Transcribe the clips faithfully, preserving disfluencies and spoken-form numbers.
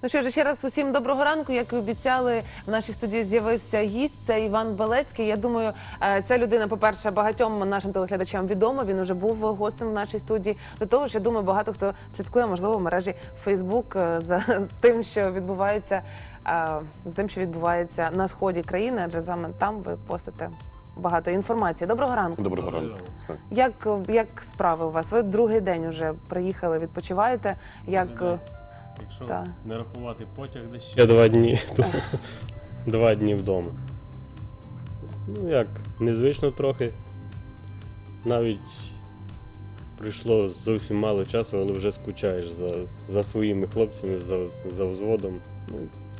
Ну що ж, ще раз усім доброго ранку. Як і обіцяли, в нашій студії з'явився гість. Це Іван Белецький. Я думаю, ця людина, по-перше, багатьом нашим телеглядачам відома. Він уже був гостем в нашій студії. До того ж, я думаю, багато хто слідкує, можливо, в мережі Фейсбук за тим, що відбувається, з тим, що відбувається на сході країни, адже саме там ви постите багато інформації. Доброго ранку. Доброго ранку. Як, як справи у вас? Ви другий день вже приїхали, відпочиваєте. Як... Якщо Так. не рахувати потяг, десь ще два дні, то два дні вдома. Ну як, незвично трохи. Навіть прийшло зовсім мало часу, але вже скучаєш за, за своїми хлопцями, за, за взводом. Ну,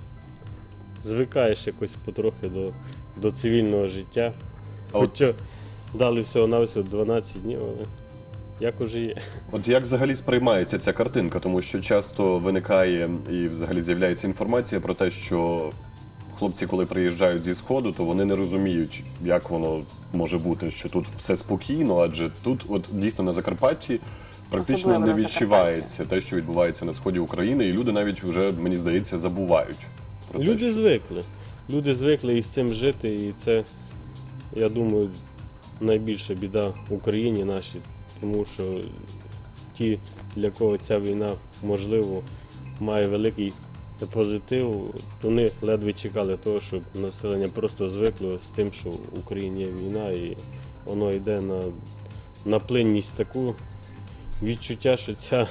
звикаєш якось потрохи до, до цивільного життя. А от- Хоча дали всього-навсього дванадцять днів, але як уже є. От як взагалі сприймається ця картинка? Тому що часто виникає і взагалі з'являється інформація про те, що хлопці, коли приїжджають зі Сходу, то вони не розуміють, як воно може бути, що тут все спокійно, адже тут, от дійсно на Закарпатті, практично Особливо не на відчувається те, що відбувається на сході України, і люди навіть вже, мені здається, забувають про те, Люди що... звикли. Люди звикли із цим жити, і це, я думаю, найбільша біда в Україні нашій, тому що ті, для кого ця війна, можливо, має великий позитив, вони ледве чекали того, щоб населення просто звикло з тим, що в Україні є війна, і воно йде на, на плинність таку, відчуття, що ця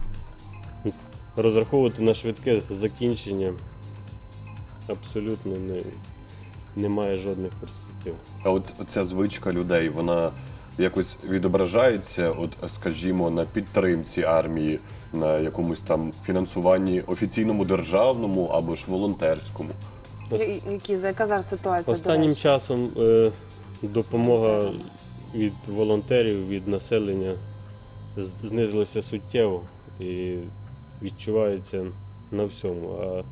розраховувати на швидке закінчення абсолютно не, немає жодних перспектив. А от ця звичка людей, вона якось відображається, от, скажімо, на підтримці армії, на якомусь там фінансуванні офіційному державному або ж волонтерському. Я- Які, за яка зараз ситуація? до Останнім речі? часом е, допомога від волонтерів, від населення з- знизилася суттєво і відчувається на всьому. А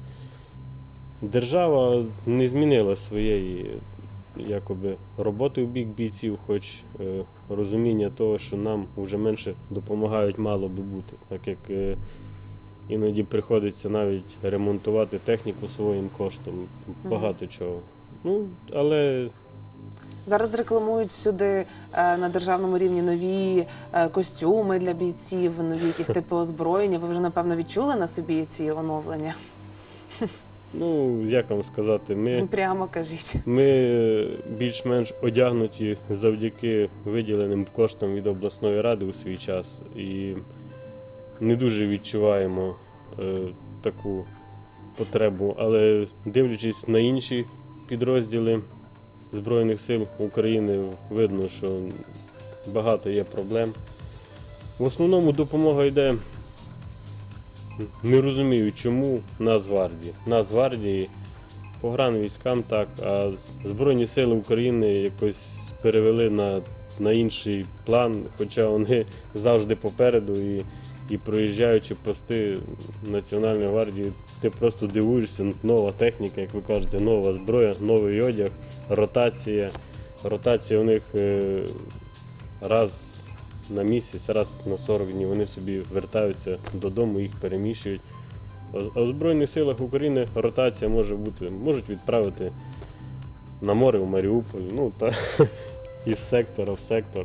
держава не змінила своєї якоби роботи в бік бійців, хоч е, розуміння того, що нам вже менше допомагають, мало би бути, так як е, іноді приходиться навіть ремонтувати техніку своїм коштом, багато чого. Ну, але Зараз рекламують всюди е, на державному рівні нові е, костюми для бійців, нові якісь типи озброєння. Ви вже, напевно, відчули на собі ці оновлення? ну, як вам сказати, ми, Прямо кажіть. ми більш-менш одягнуті завдяки виділеним коштам від обласної ради у свій час і не дуже відчуваємо е, таку потребу, але дивлячись на інші підрозділи Збройних сил України, видно, що багато є проблем. В основному допомога йде, не розумію, чому Нацгвардії. Нацгвардії, погранвійськам так, а Збройні сили України якось перевели на, на інший план, хоча вони завжди попереду і, і проїжджаючи пости Національної гвардії, ти просто дивуєшся, нова техніка, як ви кажете, нова зброя, новий одяг, ротація. Ротація у них е, раз на місяць, раз на сорок днів, вони собі вертаються додому, їх переміщують. А у Збройних силах України ротація може бути, можуть відправити на море в Маріуполь, ну та із сектора в сектор.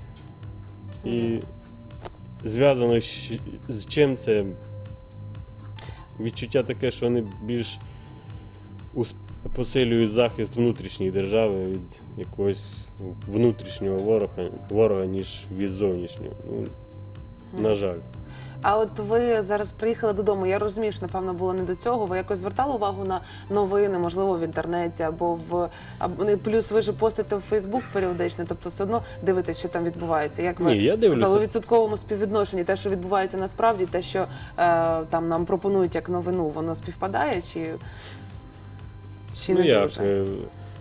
І зв'язано щ- з чим це відчуття таке, що вони більш ус- посилюють захист внутрішньої держави від якогось внутрішнього ворога, ворога ніж від зовнішнього. Ну, на жаль. А от ви зараз приїхали додому, я розумію, що, напевно, було не до цього. Ви якось звертали увагу на новини, можливо, в інтернеті, або в... або... плюс ви ж постите в Фейсбук періодично, тобто все одно дивитесь, що там відбувається. Як ви Ні, я дивлюся. сказали, у відсотковому співвідношенні, те, що відбувається насправді, те, що е, там нам пропонують як новину, воно співпадає, чи, чи Ну не як, дуже? е,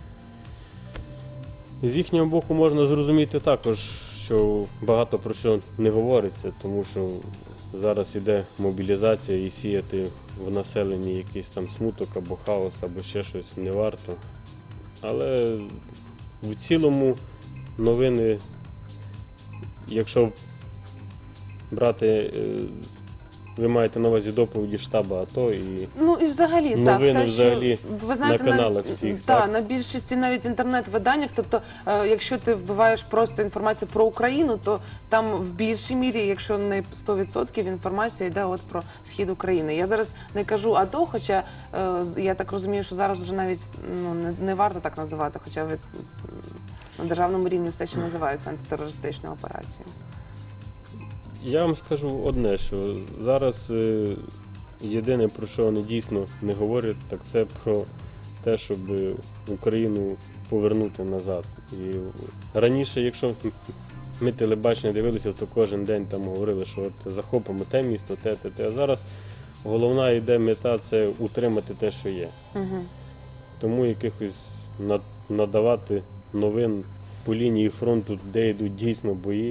з їхнього боку можна зрозуміти також, що багато про що не говориться, тому що зараз іде мобілізація і сіяти в населенні якийсь там смуток або хаос, або ще щось не варто. Але в цілому новини, якщо брати е, ви маєте на увазі доповіді штабу АТО і Ну і взагалі, так, Новини все, взагалі що, ви знаєте, на каналах на, всіх, та, так? на більшості навіть інтернет-виданнях, тобто, е, якщо ти вбиваєш просто інформацію про Україну, то там в більшій мірі, якщо не сто відсотків, інформація йде от про схід України. Я зараз не кажу АТО, хоча е, з- я так розумію, що зараз вже навіть ну, не, не варто так називати, хоча ви з- на державному рівні все ще називаються антитерористичною операцією. Я вам скажу одне, що зараз е, єдине, про що вони дійсно не говорять, так це про те, щоб Україну повернути назад. І раніше, якщо ми телебачення дивилися, то кожен день там говорили, що от захопимо те місто, те, те, те. А зараз головна йде мета це утримати те, що є. Угу. Тому якихось над- надавати новин по лінії фронту, де йдуть дійсно бої.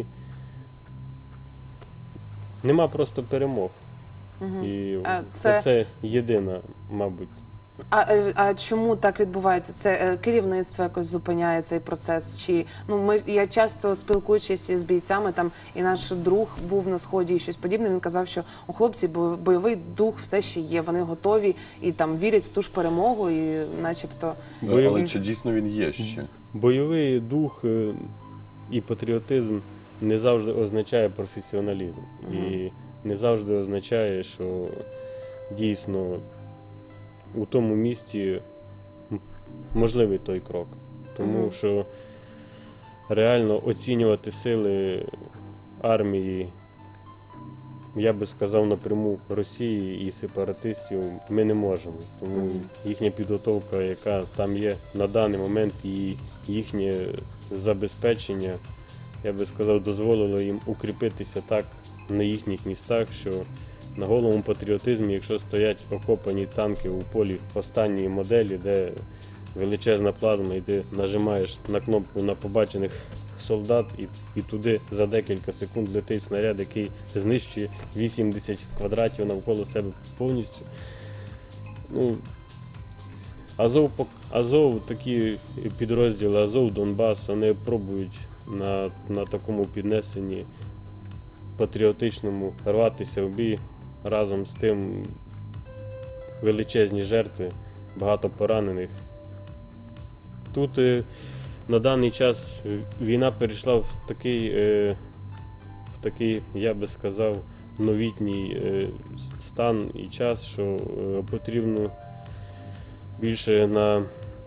Нема просто перемог. Угу. І А це... це- єдина, мабуть. А, е, а чому так відбувається? Це е, керівництво якось зупиняє цей процес? Чи ну ми я часто спілкуючись із бійцями, там і наш друг був на сході і щось подібне. Він казав, що у хлопців бо- бойовий дух все ще є. Вони готові і там вірять в ту ж перемогу, і начебто Бойовий- Але чи дійсно він є ще? Бойовий дух е, і патріотизм не завжди означає професіоналізм. І не завжди означає, що дійсно у тому місті м- можливий той крок. Тому Мгм. що реально оцінювати сили армії, я би сказав напряму Росії і сепаратистів, ми не можемо. Тому Мгм. їхня підготовка, яка там є на даний момент, і їхнє забезпечення, я би сказав, дозволило їм укріпитися так на їхніх містах, що на голому патріотизмі, якщо стоять окопані танки у полі останньої моделі, де величезна плазма, і ти нажимаєш на кнопку на побачених солдат, і, і туди за декілька секунд летить снаряд, який знищує вісімдесят квадратів навколо себе повністю. Ну, Азов, пок- Азов, такі підрозділи Азов, Донбас, вони пробують на, на такому піднесенні патріотичному рватися в бій. Разом з тим величезні жертви, багато поранених. Тут е, на даний час війна перейшла в такий, е, в такий, я би сказав, новітній е, стан і час, що е, потрібно більше на,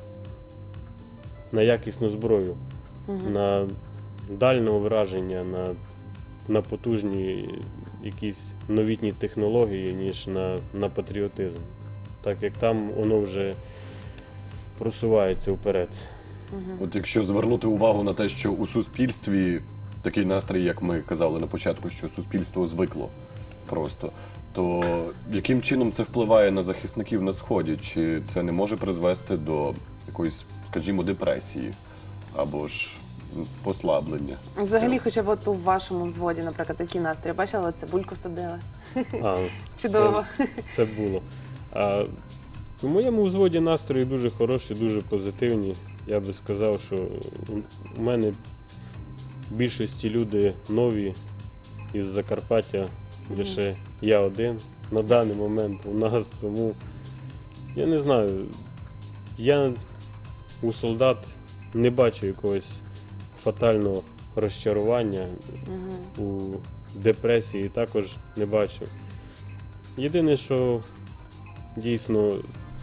на якісну зброю, Мгм. на дальнього враження, на, на потужні якісь новітні технології, ніж на, на патріотизм. Так як там воно вже просувається вперед. Мгм. От якщо звернути увагу на те, що у суспільстві такий настрій, як ми казали на початку, що суспільство звикло просто, то яким чином це впливає на захисників на Сході? Чи це не може призвести до якоїсь, скажімо, депресії або ж м, послаблення? Взагалі, сил? хоча б от у вашому взводі, наприклад, такі настрої. Бачила, цибульку садили. А, Чудово. Це, це було. А у моєму взводі настрої дуже хороші, дуже позитивні. Я би сказав, що у мене в більшості люди нові із Закарпаття, лише я один на даний момент у нас, тому я не знаю, я у солдат не бачу якогось фатального розчарування, Мгм. у депресії також не бачу. Єдине, що дійсно,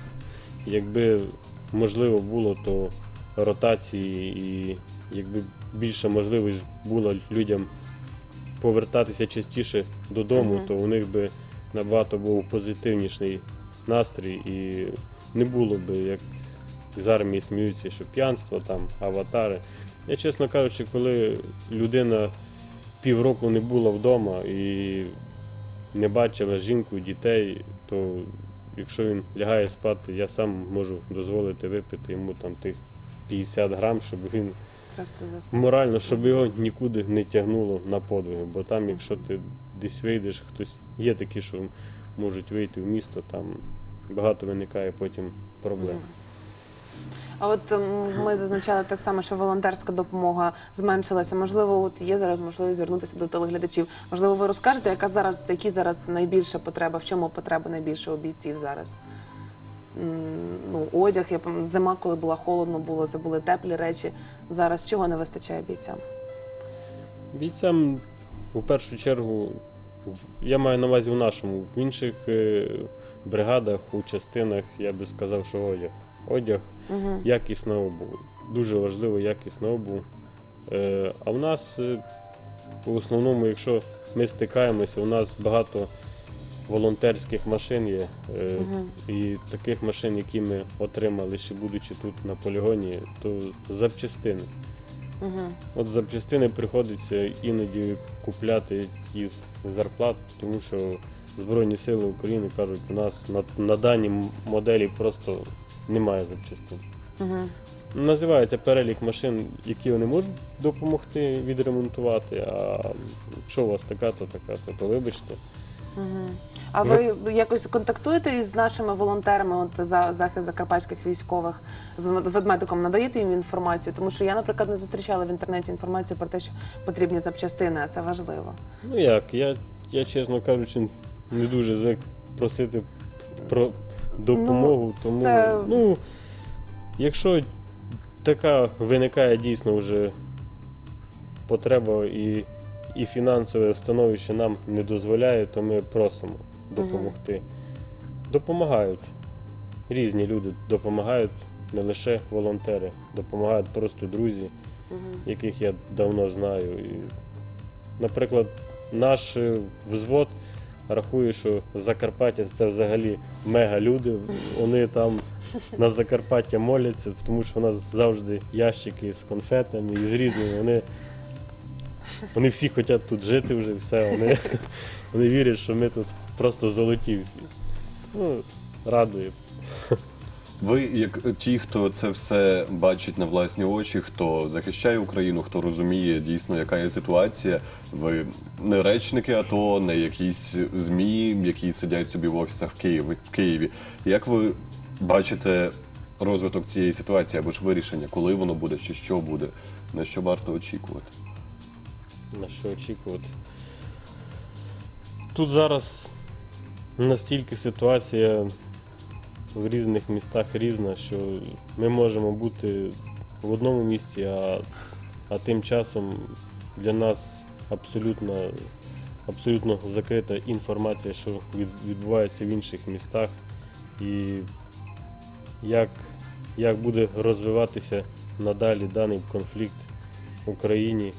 якби можливо було, то ротації і якби більша можливість була людям повертатися частіше додому, Мгм. то у них би набагато був позитивніший настрій і не було би, як з армії сміються, що п'янство, там, аватари. Я, чесно кажучи, коли людина півроку не була вдома і не бачила жінку, дітей, то якщо він лягає спати, я сам можу дозволити випити йому там тих п'ятдесят грам, щоб він Просто зас- морально, щоб його нікуди не тягнуло на подвиги. Бо там, якщо ти десь вийдеш, хтось є такі, що можуть вийти в місто, там багато виникає потім проблем. Мгм. А от ем, ми зазначали так само, що волонтерська допомога зменшилася. Можливо, от є зараз можливість звернутися до телеглядачів. Можливо, ви розкажете, яка зараз, які зараз найбільша потреба, в чому потреба найбільше у бійців зараз? М, Ну, одяг, я пам- зима, коли була холодно, було, це були теплі речі. Зараз чого не вистачає бійцям? Бійцям, у першу чергу, в- я маю на увазі в нашому, в інших е, бригадах, у частинах, я би сказав, що одяг. Одяг, Угу. якісна обув. Дуже важливо якісна обув. Е, А в нас, е, в основному, якщо ми стикаємося, у нас багато волонтерських машин є. е, Мгм. І таких машин, які ми отримали, ще будучи тут на полігоні, то запчастини. Угу. От запчастини приходиться іноді купляти із зарплат, тому що Збройні Сили України кажуть, у нас на, на даній м- моделі просто немає запчастин. Угу. Називається перелік машин, які вони можуть допомогти відремонтувати, а якщо у вас така, то така, то, то вибачте. Угу. А ви якось контактуєте із нашими волонтерами, от за захист закарпатських військових, з ведмедиком надаєте їм інформацію? Тому що я, наприклад, не зустрічала в інтернеті інформацію про те, що потрібні запчастини, а це важливо. Ну як, я, я чесно кажучи, не дуже звик просити про допомогу, Ну, тому це- ну, якщо така виникає дійсно вже потреба і, і фінансове становище нам не дозволяє, то ми просимо допомогти. Допомагають. Різні люди допомагають, не лише волонтери, допомагають просто друзі, Угу. яких я давно знаю. І, наприклад, наш е, взвод рахує, що Закарпаття це взагалі мега люди. Вони там на Закарпаття моляться, тому що у нас завжди ящики з конфетами і з різними. Вони, вони всі хочуть тут жити вже, все. Вони, вони вірять, що ми тут просто золоті всі. Ну, радує. Ви, як ті, хто це все бачить на власні очі, хто захищає Україну, хто розуміє дійсно, яка є ситуація, ви не речники АТО, не якісь ЗМІ, які сидять собі в офісах в Києві. В Києві. Як ви бачите розвиток цієї ситуації або ж вирішення, коли воно буде, чи що буде, на що варто очікувати? На що очікувати. Тут зараз настільки ситуація в різних містах різна, що ми можемо бути в одному місці, а, а тим часом для нас абсолютно, абсолютно закрита інформація, що від, відбувається в інших містах, і як, як буде розвиватися надалі даний конфлікт в Україні.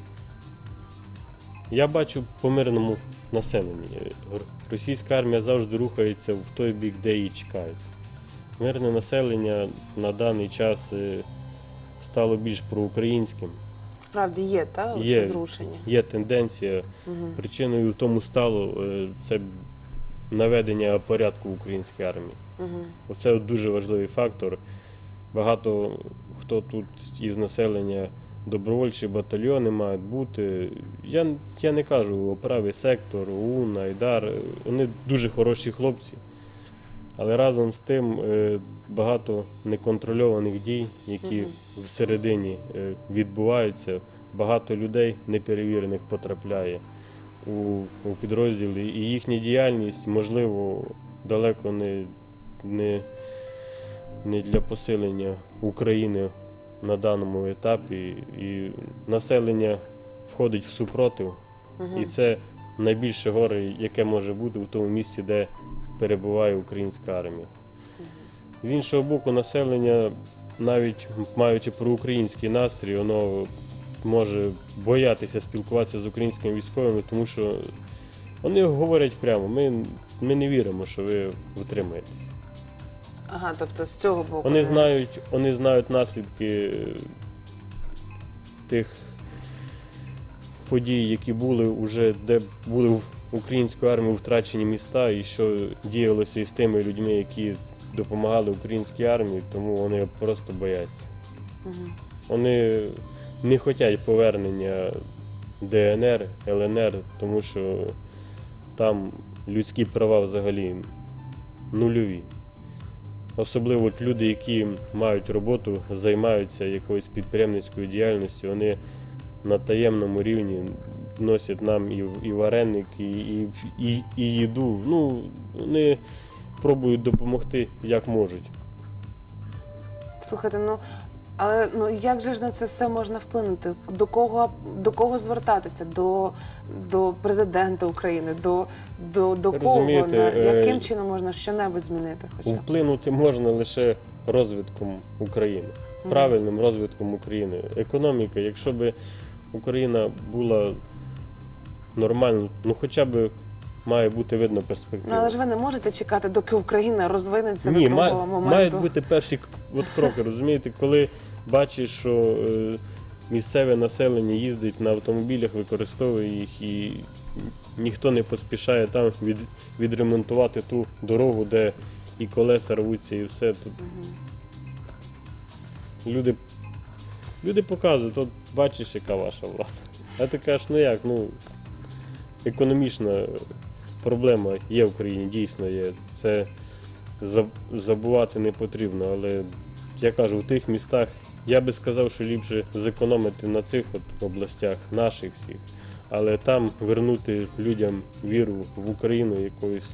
Я бачу по мирному населенні. Російська армія завжди рухається в той бік, де її чекають. Мирне населення на даний час е, стало більш проукраїнським. Справді є, та оце Є. зрушення. Є тенденція. Угу. Причиною тому стало е, це наведення порядку в українській армії. Угу. Оце от дуже важливий фактор. Багато хто тут із населення добровольчі батальйони мають бути. Я, я не кажу о правий сектор, ОУН, Айдар. Вони дуже хороші хлопці. Але разом з тим е, багато неконтрольованих дій, які Мгм. всередині е, відбуваються. Багато людей неперевірених потрапляє у, у підрозділи. І їхня діяльність, можливо, далеко не, не, не для посилення України на даному етапі. І населення входить в супротив. Угу. І це найбільше горе, яке може бути в тому місці, де перебуває українська армія. З іншого боку, населення, навіть маючи проукраїнський настрій, воно може боятися спілкуватися з українськими військовими, тому що вони говорять прямо, ми, ми не віримо, що ви витримаєтесь. Ага, тобто з цього боку. Вони не- знають, вони знають наслідки тих подій, які були вже, де були в українською армією втрачені міста, і що діялося із тими людьми, які допомагали українській армії, тому вони просто бояться. Мгм. Вони не хочуть повернення Де Ен Ер, Ел Ен Ер, тому що там людські права взагалі нульові. особливо от люди, які мають роботу, займаються якоюсь підприємницькою діяльністю, вони на таємному рівні носять нам і, і вареники, і, і, і їду. Ну, вони пробують допомогти як можуть. Слухайте, ну але ну як же ж на це все можна вплинути? До кого до кого звертатися? До, до президента України, до, до, до кого? Розумієте, На, е, яким чином можна щонебудь змінити? Хоча б? Вплинути можна лише розвитком України, правильним розвитком України. Економіка, якщо б Україна була нормальна, ну хоча б має бути видно Ну, перспективу. але ж ви не можете чекати, доки Україна розвинеться Ні, до того має, моменту. мають бути перші к- от кроки, розумієте, коли бачиш, що е, місцеве населення їздить на автомобілях, використовує їх і ніхто не поспішає там від, відремонтувати ту дорогу, де і колеса рвуться, і все. Тут люди, люди показують, от бачиш, яка ваша влада. А ти кажеш, ну як, ну економічна проблема є в Україні, дійсно є. Це за- забувати не потрібно, але я кажу, в тих містах я би сказав, що ліпше зекономити на цих от областях, наших всіх, але там вернути людям віру в Україну якоюсь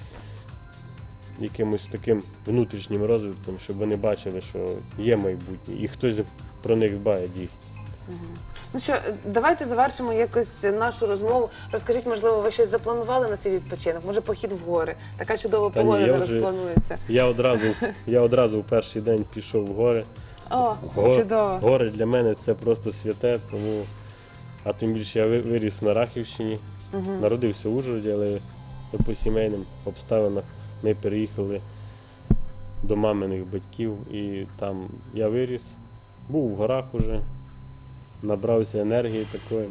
якимось таким внутрішнім розвитком, щоб вони бачили, що є майбутнє, і хтось про них дбає дійсно. Ну що, давайте завершимо якось нашу розмову. Розкажіть, можливо, ви щось запланували на свій відпочинок? Може, похід в гори? Така чудова Та ні, погода я зараз вже- планується. Я одразу, я одразу в перший день пішов в гори. О, Го- чудово. Гори для мене це просто святе, тому, а тим більше я ви- виріс на Рахівщині, народився в Ужгороді, але по сімейним обставинах ми переїхали до маминих батьків і там я виріс, був в горах уже, набрався енергії такої.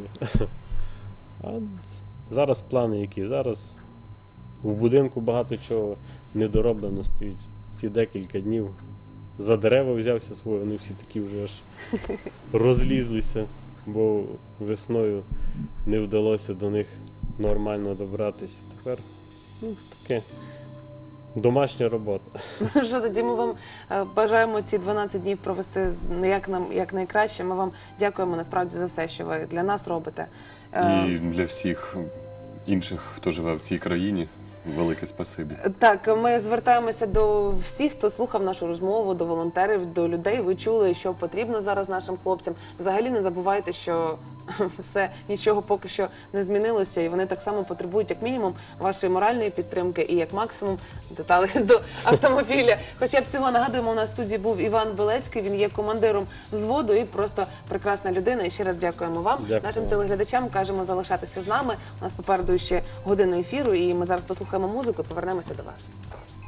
А зараз плани які? Зараз в будинку багато чого недороблено стоїть. Ці декілька днів за дерева взявся своє, вони всі такі вже аж розлізлися, бо весною не вдалося до них нормально добратися. Тепер ну, таке домашня робота. Ну що, тоді ми вам е, бажаємо ці дванадцять днів провести з- як нам як найкраще. Ми вам дякуємо насправді за все, що ви для нас робите. Е, І для всіх інших, хто живе в цій країні, велике спасибі. Так, ми звертаємося до всіх, хто слухав нашу розмову, до волонтерів, до людей. Ви чули, що потрібно зараз нашим хлопцям. Взагалі не забувайте, що все нічого поки що не змінилося, і вони так само потребують, як мінімум, вашої моральної підтримки і як максимум деталей до автомобіля. Хоча б цього нагадуємо, у нас в студії був Іван Белецький. Він є командиром взводу і просто прекрасна людина. І ще раз дякуємо вам. Дякую. Нашим телеглядачам кажемо залишатися з нами. У нас попереду ще година ефіру, і ми зараз послухаємо музику і повернемося до вас.